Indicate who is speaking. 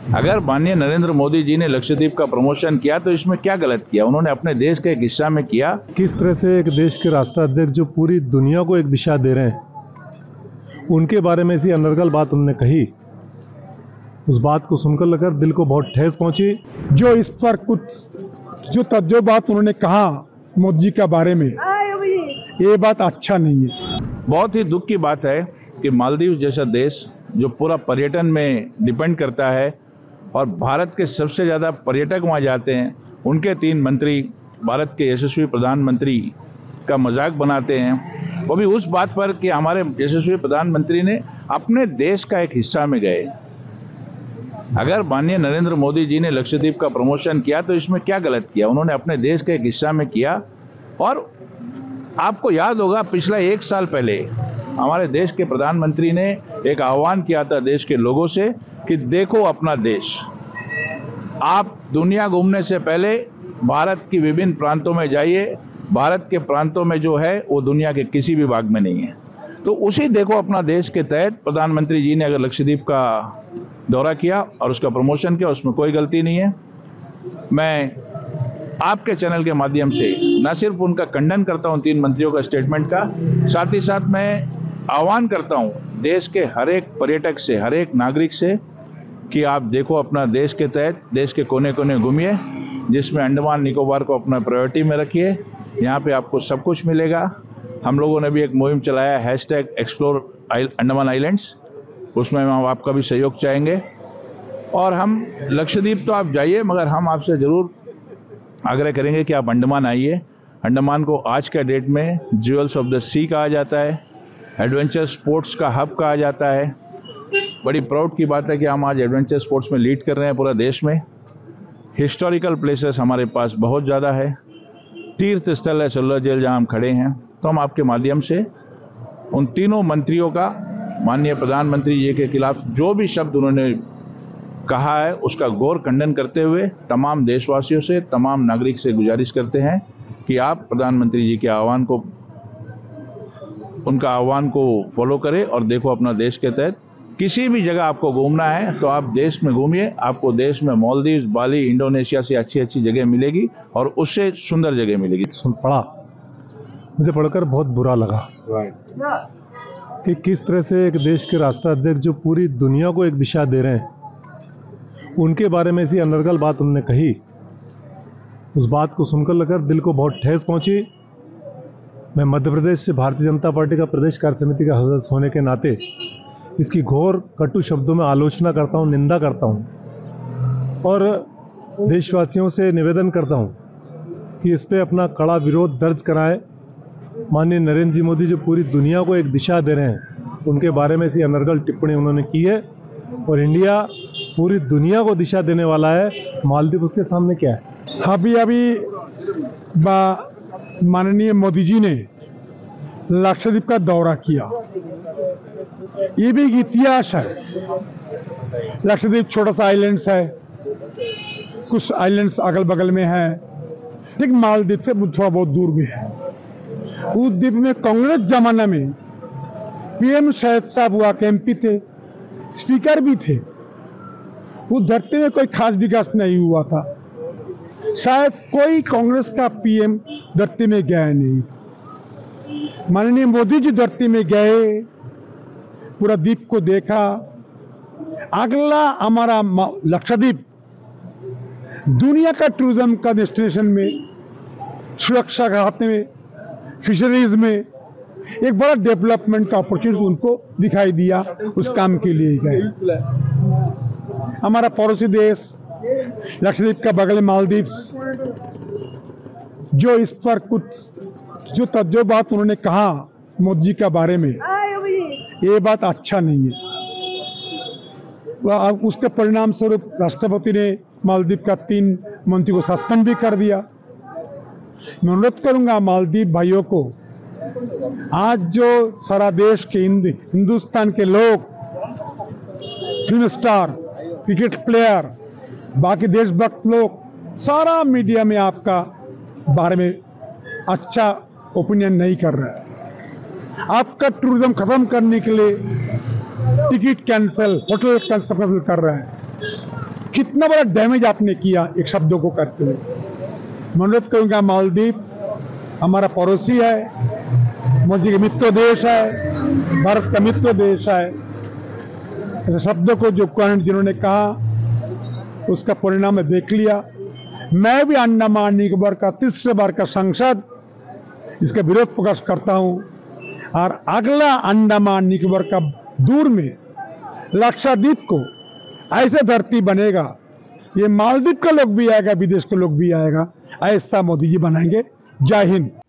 Speaker 1: अगर माननीय नरेंद्र मोदी जी ने लक्षद्वीप का प्रमोशन किया तो इसमें क्या गलत किया? उन्होंने अपने देश के एक हिस्सा में किया।
Speaker 2: किस तरह से एक देश के राष्ट्राध्यक्ष जो पूरी दुनिया को एक दिशा दे रहे हैं, उनके बारे में ऐसी अनर्गल बात उन्होंने कही, उस बात को सुनकर लगकर दिल को बहुत ठेस पहुंची।
Speaker 3: जो इस पर कुछ जो तजुर्बात उन्होंने कहा मोदी जी के बारे में, ये बात अच्छा नहीं है।
Speaker 1: बहुत ही दुख की बात है कि मालदीव जैसा देश जो पूरा पर्यटन में डिपेंड करता है और भारत के सबसे ज़्यादा पर्यटक वहाँ जाते हैं, उनके 3 मंत्री भारत के यशस्वी प्रधानमंत्री का मजाक बनाते हैं। वो भी उस बात पर कि हमारे यशस्वी प्रधानमंत्री ने अपने देश का एक हिस्सा में गए। अगर माननीय नरेंद्र मोदी जी ने लक्षद्वीप का प्रमोशन किया तो इसमें क्या गलत किया? उन्होंने अपने देश के एक हिस्सा में किया। और आपको याद होगा पिछला 1 साल पहले हमारे देश के प्रधानमंत्री ने एक आह्वान किया था देश के लोगों से कि देखो अपना देश। आप दुनिया घूमने से पहले भारत की विभिन्न प्रांतों में जाइए। भारत के प्रांतों में जो है वो दुनिया के किसी भी भाग में नहीं है। तो उसी देखो अपना देश के तहत प्रधानमंत्री जी ने अगर लक्षद्वीप का दौरा किया और उसका प्रमोशन किया, उसमें कोई गलती नहीं है। मैं आपके चैनल के माध्यम से न सिर्फ उनका खंडन करता हूं 3 मंत्रियों का स्टेटमेंट का, साथ ही साथ मैं आह्वान करता हूं देश के हर एक पर्यटक से, हर एक नागरिक से कि आप देखो अपना देश के तहत देश के कोने कोने घूमिए, जिसमें अंडमान निकोबार को अपना प्रायोरिटी में रखिए। यहाँ पे आपको सब कुछ मिलेगा। हम लोगों ने भी एक मुहिम चलाया #एक्सप्लोर अंडमान आइलैंड्स, उसमें हम आपका भी सहयोग चाहेंगे। और हम लक्षद्वीप तो आप जाइए, मगर हम आपसे ज़रूर आग्रह करेंगे कि आप अंडमान आइए। अंडमान को आज के डेट में ज्वेल्स ऑफ द सी कहा जाता है, एडवेंचर स्पोर्ट्स का हब कहा जाता है। बड़ी प्राउड की बात है कि हम आज एडवेंचर स्पोर्ट्स में लीड कर रहे हैं पूरा देश में। हिस्टोरिकल प्लेसेस हमारे पास बहुत ज़्यादा है। तीर्थ स्थल है सल्ला जेल जहाँ हम खड़े हैं। तो हम आपके माध्यम से उन तीनों मंत्रियों का माननीय प्रधानमंत्री जी के खिलाफ जो भी शब्द उन्होंने कहा है उसका घोर खंडन करते हुए तमाम देशवासियों से, तमाम नागरिक से गुजारिश करते हैं कि आप प्रधानमंत्री जी के आह्वान को, उनका आह्वान को फॉलो करें और देखो अपना देश के तहत किसी भी जगह आपको घूमना है तो आप देश में घूमिए। आपको देश में मालदीव, बाली, इंडोनेशिया से अच्छी अच्छी जगह मिलेगी और उससे सुंदर जगह मिलेगी।
Speaker 2: पढ़ा, मुझे पढ़कर बहुत बुरा लगा कि किस तरह से एक देश के राष्ट्राध्यक्ष जो पूरी दुनिया को एक दिशा दे रहे हैं, उनके बारे में ऐसी अनर्गल बात उन्होंने कही। उस बात को सुनकर लगकर दिल को बहुत ठेस पहुंची। मैं मध्य प्रदेश से भारतीय जनता पार्टी का प्रदेश कार्य समिति का सदस्य होने के नाते इसकी घोर कटु शब्दों में आलोचना करता हूं, निंदा करता हूं और देशवासियों से निवेदन करता हूं कि इस पे अपना कड़ा विरोध दर्ज कराएं। माननीय नरेंद्र जी मोदी जो पूरी दुनिया को एक दिशा दे रहे हैं, उनके बारे में ऐसी अनर्गल टिप्पणी उन्होंने की है। और इंडिया पूरी दुनिया को दिशा देने वाला है, मालदीव उसके सामने क्या है?
Speaker 3: अभी माननीय मोदी जी ने लक्षद्वीप का दौरा किया, ये भी इतिहास है। लक्षद्वीप छोटा सा आइलैंड्स है, कुछ आइलैंड्स अगल बगल में है, ठीक मालदीव से थोड़ा बहुत दूर में है। उस द्वीप में कांग्रेस जमाना में PM शहीद साहब हुआ के MP थे, स्पीकर भी थे। उस धरती में कोई खास विकास नहीं हुआ था। शायद कोई कांग्रेस का PM धरती में गया नहीं। माननीय मोदी जी धरती में गए, पूरा द्वीप को देखा। अगला हमारा लक्षद्वीप दुनिया का टूरिज्म का डेस्टिनेशन में, सुरक्षा खाते में, फिशरीज में एक बड़ा डेवलपमेंट का अपॉर्चुनिटी उनको दिखाई दिया। उस काम के लिए गए। हमारा पड़ोसी देश लक्षद्वीप का बगल मालदीव, जो इस पर कुछ जो तजुर्बात उन्होंने कहा मोदी जी के बारे में, ये बात अच्छा नहीं है। उसके परिणाम स्वरूप राष्ट्रपति ने मालदीव का 3 मंत्री को सस्पेंड भी कर दिया। मैं अनुरोध करूंगा मालदीव भाइयों को, आज जो सारा देश के हिंदुस्तान के लोग, फिल्म स्टार, क्रिकेट प्लेयर, बाकी देशभक्त लोग, सारा मीडिया में आपका बारे में अच्छा ओपिनियन नहीं कर रहा है। आपका टूरिज्म खत्म करने के लिए टिकट कैंसिल, होटल कैंसिल कर रहे हैं। कितना बड़ा डैमेज आपने किया एक शब्दों को करते हुए। मैं अनुरोध करूंगा, मालदीव हमारा पड़ोसी है, मोदी के मित्र देश है, भारत का मित्र देश है। ऐसे शब्दों को जो जिन्होंने कहा उसका परिणाम मैं देख लिया। मैं भी अंडमान निकोबार का तीसरे बार का सांसद इसका विरोध प्रकाश करता हूं और अगला अंडमान निकोबार का दूर में लक्षद्वीप को ऐसे धरती बनेगा, ये मालदीव का लोग भी आएगा, विदेश के लोग भी आएगा, ऐसा मोदी जी बनाएंगे। जय हिंद।